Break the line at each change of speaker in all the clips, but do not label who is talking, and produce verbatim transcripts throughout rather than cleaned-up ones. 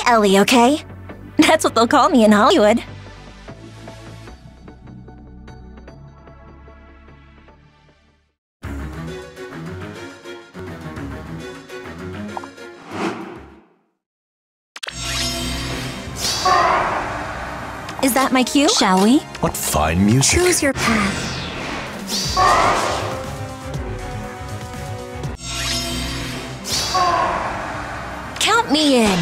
Ellie, okay? That's what they'll call me in Hollywood. Is that my cue?
Shall we?
What fine music.
Choose your path. Count me in.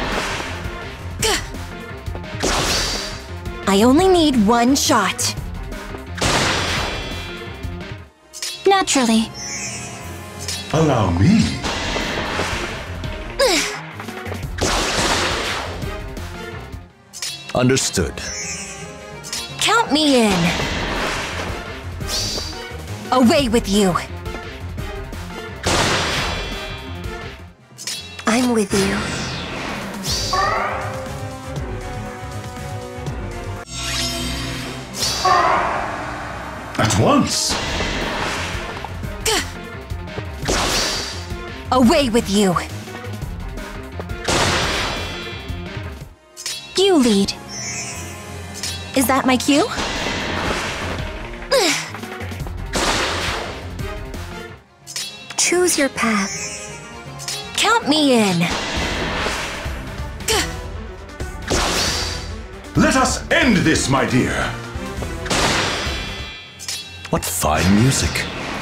I only need one shot.
Naturally.
Allow me.
Understood.
Count me in. Away with you. I'm with you.
At once.
Away with you.
You lead.
Is that my cue? Choose your path. Count me in.
Let us end this, my dear.
What fine music.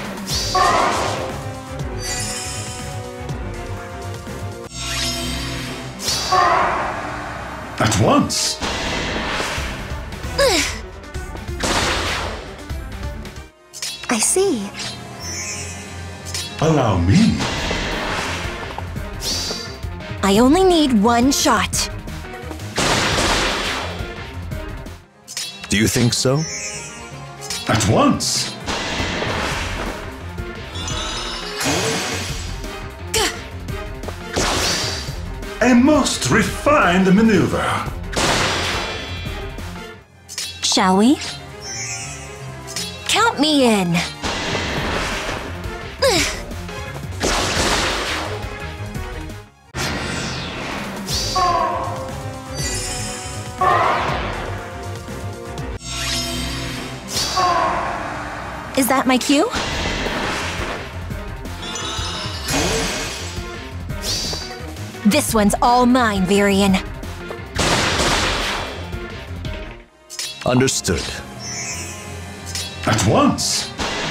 At once.
I see.
Allow me.
I only need one shot.
Do you think so?
At once. A most refined maneuver.
Shall we?
Count me in. Is that my cue? This one's all mine, Varian.
Understood.
At once.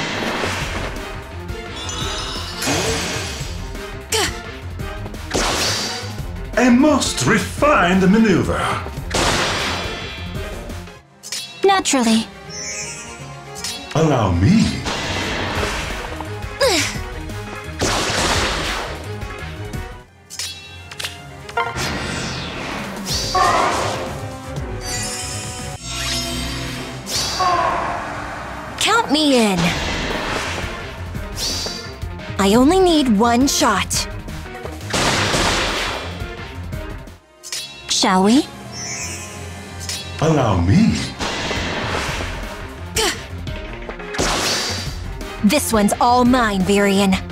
A most refined maneuver.
Naturally.
Allow me.
Count me in. I only need one shot.
Shall we?
Allow me.
This one's all mine, Varian.